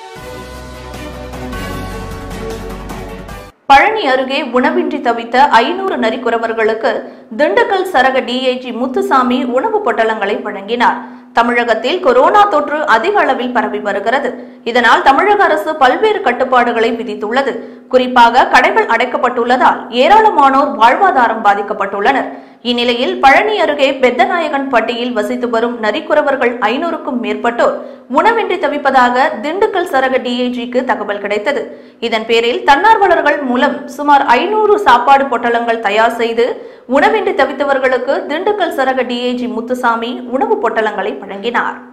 பழனி அருகே உணவின்றி தவித்த 500 நரிக்குறவர்களுக்கு திண்டுக்கல் சரக டிஐஜி முத்துசாமி உணவு பொட்டலங்களை வழங்கினார். தமிழகத்தில் கொரோனா தொற்று அதிக அளவில் பரவி வருகிறது. இதனால் தமிழக அரசு பல்வேறு கட்டுப்பாடுகளை விதித்துள்ளது. குறிப்பாக கடைகள் அடைக்கப்பட்டுள்ளதால் ஏராளமானோர் வாழ்வாதாரம் பாதிக்கப்பட்டுள்ளனர். இந்நிலையில் பழனி அருகே பெத்தநாயகன் பட்டியில் வசித்து வரும் நரிக்குறவர்கள் 500க்கும் மேற்பட்டோர் உணவின்றி தவிப்பதாக திண்டுக்கல் சரக டிஐஜிக்கு தகவல் கிடைத்தது. இதன் பேரில் தன்னார்வலர்கள் மூலம் சுமார் 500 சாப்பாடு பொட்டலங்கள் தயார் செய்து உணவின்றி தவித்தவர்களுக்கு திண்டுக்கல் சரக டிஐஜி முத்துசாமி உணவு பொட்டலங்களை வழங்கினார்.